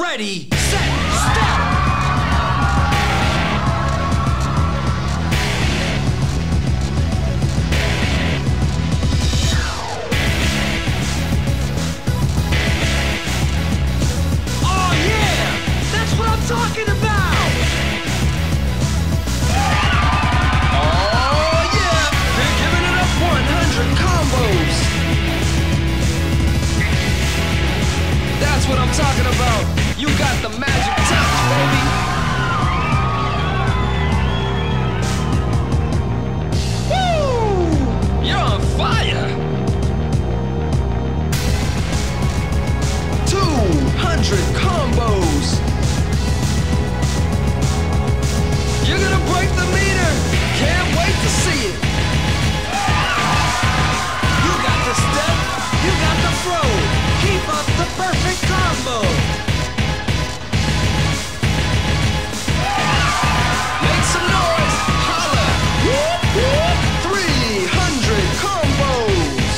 Ready, set, step! Oh yeah! That's what I'm talking about! Oh yeah! They're giving it up 100 combos! That's what I'm talking about! You got the magic touch, baby! Woo! You're on fire! 200 combos! You're gonna break the meter! Can't wait to see it! You got the step, you got the throw! Keep up the perfect combo! Make some noise! Holla! Whoop, whoop! 300 combos!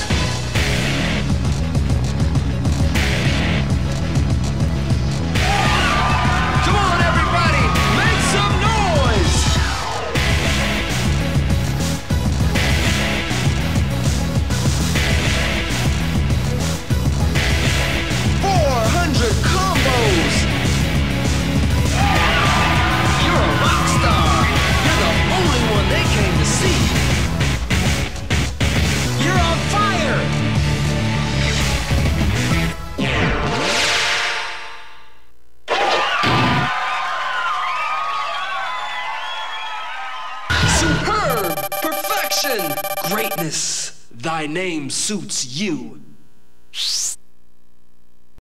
Come on, everybody! Make some noise! 400 combos! You're a rock star! You're the only one they came to see! You're on fire! Superb! Perfection! Greatness! Thy name suits you.